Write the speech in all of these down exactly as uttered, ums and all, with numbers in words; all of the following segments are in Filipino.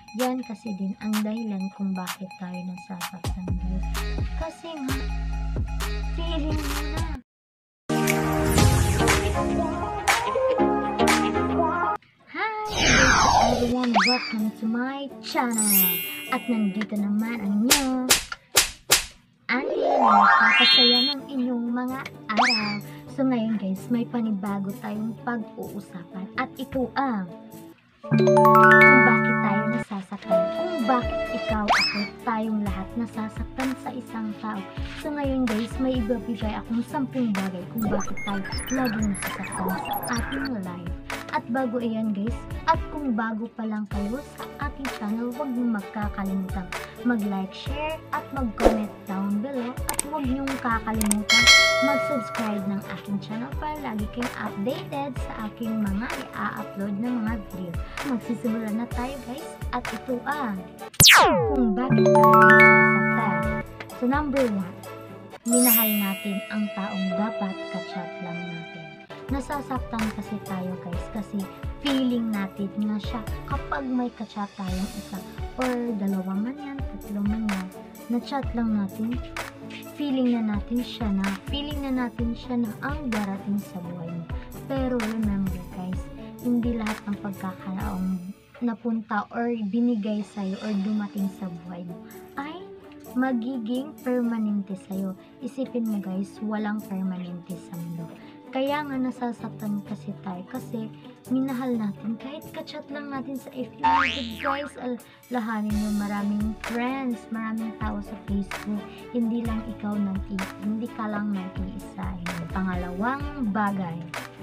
Yan kasi din ang dahilan kung bakit tayo nasasaktan, guys. Kasi nga, feeling mo na. Hi everyone, welcome to my channel. At nandito naman ang inyo, Ate na magpapasaya ng inyong mga araw. So ngayon guys, may panibago tayong pag-uusapan. At ito ang kung bakit tayo nasasaktan, kung bakit ikaw, ako, tayong lahat nasasaktan sa isang tao. So ngayon guys, may ibabigay akong sampung bagay kung bakit tayo laging nasasaktan sa ating life. At bago iyan guys, at kung bago pa lang kayo sa ating channel, huwag niyong magkakalimutan mag-like, share, at mag-comment down below. At huwag niyong kakalimutan mag-subscribe ng aking channel para lagi kayong updated sa aking mga i-upload na mga video. Magsisimula na tayo guys, at ito ang kung bakit tayo nasasaktan. So number one, minahal natin ang taong dapat ka-chat lang natin. Nasasaktan kasi tayo guys kasi feeling natin nga siya kapag may ka-chat tayong isa or dalawa man yan, tatlo man yan, na-chat lang natin, feeling na natin siya na, feeling na natin siya na ang darating sa buhay mo. Pero remember guys, hindi lahat ng pagkakataong napunta or binigay sa'yo or dumating sa buhay mo ay magiging permanente sa'yo. Isipin mo guys, walang permanente sa mundo. Kaya nga nasasaktan kasi tayo kasi minahal natin kahit ka-chat lang natin sa F B. Guys, lahanin nyo, maraming friends, maraming tao sa Facebook, hindi lang ikaw nag-iisa, hindi ka lang nag-iisa. Pangalawang bagay,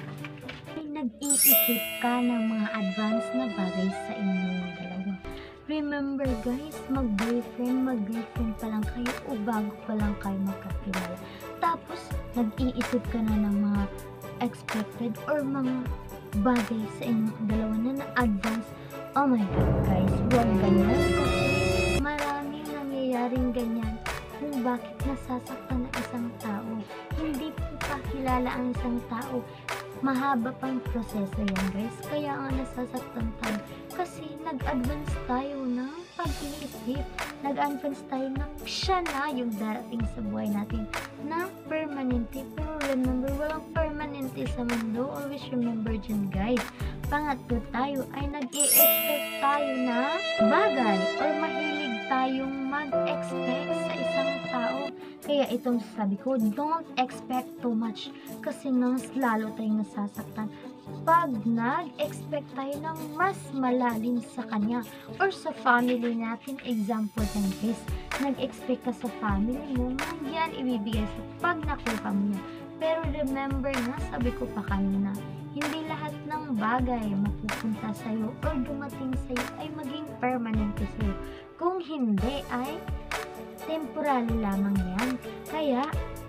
nag-iisip ka ng mga advance na bagay sa inyong dalawa. Remember guys, mag-boyfriend, mag-girlfriend pa lang kayo o bago pa lang kayo magkakilala. Tapos, nag-iisip ka na ng mga expected or mga bagay sa inyong dalawa na na-advance. Oh my God guys, huwag ganyan kasi maraming nangyayaring ganyan kung bakit nasasaktan ng isang tao. Hindi po pa kilala ang isang tao. Mahaba pang proseso yan guys, kaya nga nasasaktan tayo kasi nag-advance tayo ng pag-iisip, nag-advance tayo na siya na yung darating sa buhay natin na permanente. Pero remember, walang permanente sa mundo. Always remember dyan guys. Pangatlo tayo ay nag-i-expect tayo na bagay or mahilig tayong mag-expect sa isang tao. Kaya itong sabi ko, don't expect too much kasi mas lalo tayong nasasaktan pag nag-expect tayo ng mas malalim sa kanya or sa family natin. Example din guys, nag-expect ka sa family mo, yan ibibigay sa pag nakuha mo yan. Pero remember na, sabi ko pa kanina, hindi lahat ng bagay mapupunta sa'yo or dumating sa'yo ay maging permanente sa'yo. Kung hindi ay temporary lamang yan. Kaya,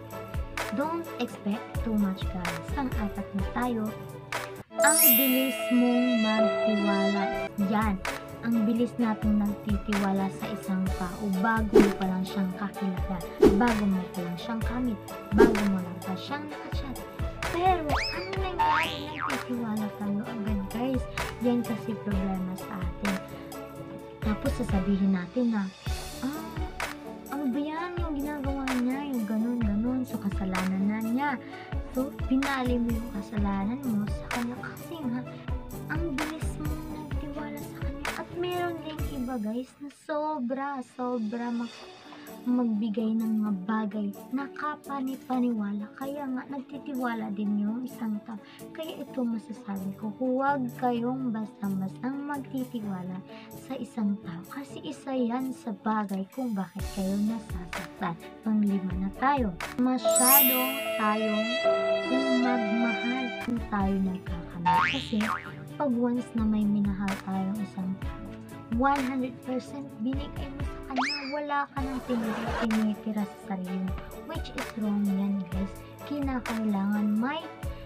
don't expect too much guys. Pang-apat na tayo, ang bilis mong magtiwala. Yan, ang bilis natin nagtitiwala sa isang tao bago mo pa lang siyang kakilala, bago mo pa lang siyang kamit, bago mo lang pa siyang nakachat. Pero, ano nangyari? Nagtitiwala tayo agad guys. Yan kasi problema sa atin. Tapos sasabihin natin na, ah, ano ba yan yung ginagawa niya, yung ganun, ganun, so kasalanan na niya. So, pinali mo yung kasalanan mo sa kanya kasi nga, ang bilis mo nagtiwala sa kanya. At meron din iba guys na sobra, sobra mag magbigay ng mga bagay na kapani-paniwala. Kaya nga, nagtitiwala din yung isang tao. Kaya ito masasabi ko, huwag kayong basta-bastang magtitiwala sa isang tao. Kasi isa yan sa bagay kung bakit kayo nasasaktan. Panglima na tayo. Masyado tayong kung magmahal kung tayo nagkakamali. Kasi pag once na may minahal tayong isang tao, one hundred percent binigay mo sa kanya, wala ka nang tinitira sa sarili mo, which is wrong yan guys. Kinakailangan may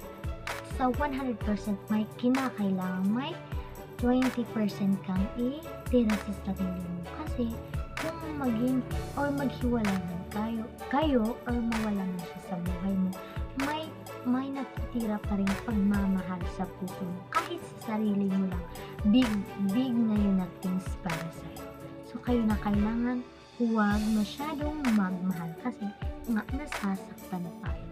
sa one hundred percent may kinakailangan may twenty percent kang itira sa sarili mo. Kasi kung maging or maghiwalay man kayo, kayo or mawala na siya sa buhay mo, may may natitira pa rin pagmamahal sa puso mo. Kahit sa sarili mo lang, big, big na yun na things para sa kayo na kailangan huwag masyadong magmahal kasi nga nasasaktan tayo.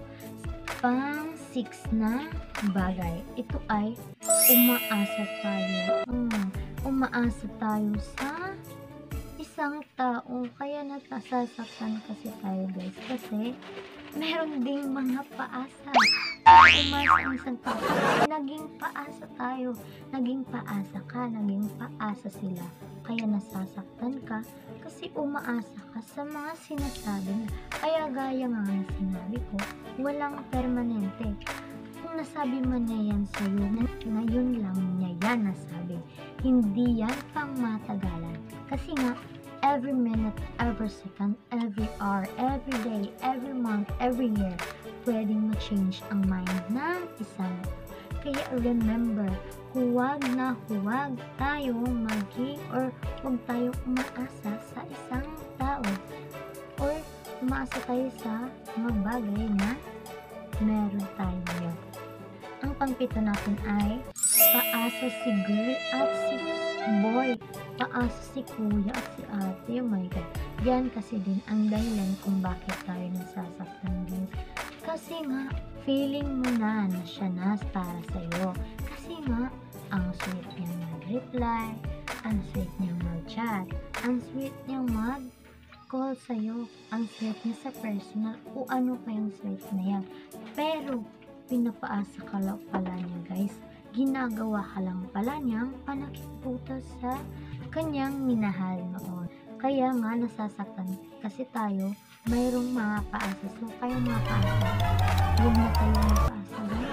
Pang six na bagay, ito ay umaasa tayo. Hmm, umaasa tayo sa isang tao, kaya nasasaktan kasi tayo guys, kasi meron ding mga paasa. Umasa ang isang tao, naging paasa tayo, naging paasa ka, naging paasa sila, kaya nasasaktan ka kasi umaasa ka sa mga sinasabi na. Kaya gaya nga na sinabi ko, walang permanente. Kung nasabi man niya yan sa'yo, ngayon lang niya yan nasabi, hindi yan pang matagalan. Kasi nga, every minute, every second, every hour, every day, every month, every year, pwedeng ma-change ang mind ng isang. Kaya remember, huwag na huwag tayong maging or huwag tayong umaasa sa isang tao or umaasa tayo sa mga bagay na meron tayo ngayon. Ang pangpito natin ay paasa si girl at si boy, paasa si kuya at si ate. Oh my god, yan kasi din ang dahilan kung bakit tayo nasasaktan din. Kasi nga feeling mo na na siya na para sa'yo, kasi nga ang sweet niyang mag-reply, ang sweet niyang mag-chat, ang sweet niyang mag-call sa'yo, ang sweet niya sa personal, o ano pa yung sweet na yan. Pero pinapaasa ka lang pala niya guys, ginagawa ka lang pala niyang panakiputas sa kanyang minahal noon. Kaya nga nasasaktan kasi tayo, mayroong mga paasa. So kayong mga paasa, huwag na tayo mga paasa guys,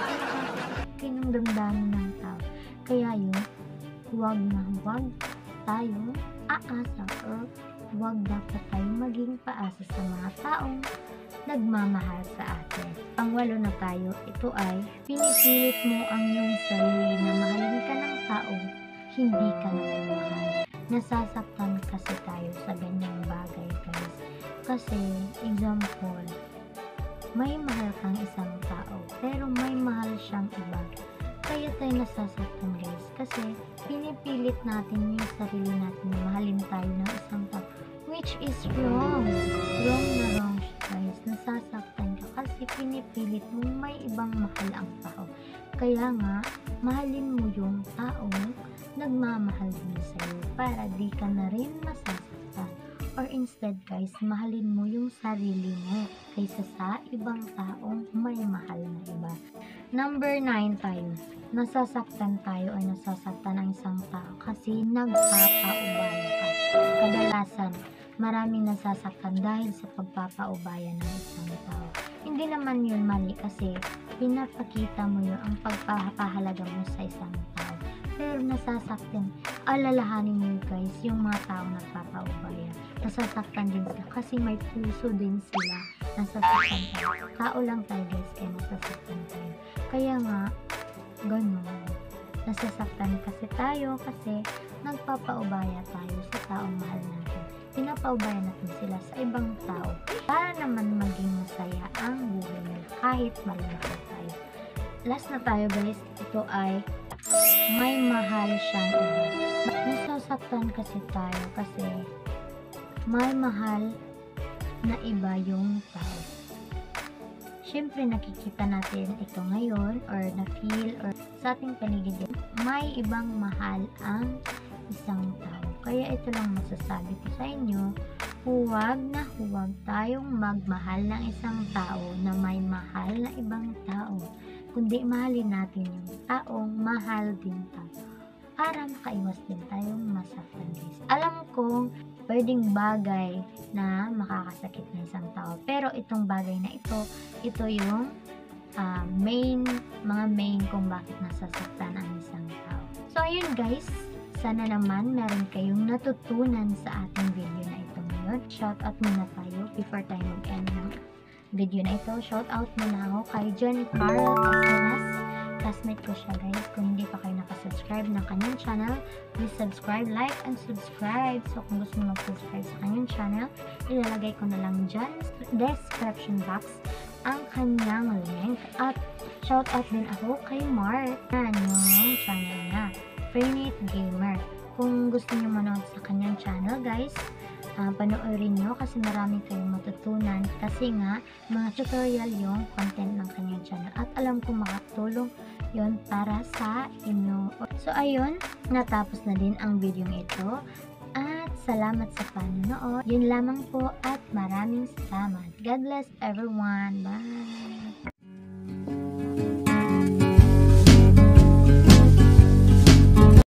kasi ng damdamin ng tao. Kaya yun, huwag na huwag tayong aasa or huwag dapat tayong maging paasa sa mga taong nagmamahal sa atin. Pangwalo na tayo, ito ay pinipilit mo ang iyong sarili na mahalin ka ng taong hindi ka naman mahal. Nasasaktan kasi tayo sa ganyang bagay guys. Kasi, example, may mahal kang isang tao, pero may mahal siyang iba. Kaya tayo nasasaktan guys, kasi pinipilit natin yung sarili natin na mahalin tayo ng isang tao, which is wrong. Wrong na wrong siya guys. Nasasaktan ka kasi pinipilit mo may ibang mahal ang tao. Kaya nga, mahalin mo yung taong nagmamahal din sa'yo para di ka na rin masasaktan. Or instead guys, mahalin mo yung sarili mo kaysa sa ibang taong may mahal na iba. Number nine tayo. Nasasaktan tayo o nasasaktan ang isang tao kasi nagpapaubaya ka. Kadalasan, maraming nasasaktan dahil sa pagpapaubaya ng isang tao. Hindi naman yun mali kasi pinapakita mo yun ang pagpapahalaga mo sa isang tao. Pero nasasaktan, alalahanin mo guys yung mga taong nagpapaubaya. Nasasaktan din sila kasi may puso din sila. Nasasaktan tayo. Tao lang tayo guys, kaya nasasaktan tayo. Kaya nga, ganun. Nasasaktan kasi tayo kasi nagpapaubaya tayo sa taong mahal natin. Pinapaubaya natin sila sa ibang tao para naman maging masaya ang buhay nila kahit malungkot tayo. Last na tayo guys, ito ay may mahal siyang iba. Nasasaktan kasi tayo kasi may mahal na iba yung tao. Siyempre nakikita natin ito ngayon or na-feel or sa ating paligid din, may ibang mahal ang isang tao. Kaya ito lang masasabi ko sa inyo, huwag na huwag tayong magmahal ng isang tao na may mahal na ibang tao. Kundi mahalin natin yung taong mahal din tayo para makaiwas din tayong masaktan guys. Alam kong pwedeng bagay na makakasakit ng isang tao, pero itong bagay na ito, ito yung uh, main, mga main kung bakit nasasaktan ang isang tao. So ayun guys, sana naman meron kayong natutunan sa ating video na ito ngayon. Shout out muna tayo before tayo mag-end ng video na ito. Shout out muna ako kay JunKaryl Acenas. Classmate ko siya guys. Kung hindi pa kayo nakasubscribe ng kanyang channel, please subscribe, like, and subscribe. So kung gusto mo mag-subscribe sa kanyang channel, ilalagay ko na lang dyan sa description box ang kanyang link. At shout out din ako kay Mark na yung channel niya, Freenet Gamer. kung gusto niyo manood sa kanyang channel guys, uh, panoorin nyo kasi marami kayong matutunan kasi nga mga tutorial yung content ng kanyang channel at alam ko makatulong yon para sa inyo. So ayun, natapos na din ang video ito at salamat sa panonood. Yun lamang po at maraming salamat. God bless everyone. Bye!